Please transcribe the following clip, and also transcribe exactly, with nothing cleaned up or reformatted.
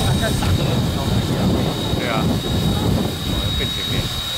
他在闪的超可以啊。 对啊，我更前面。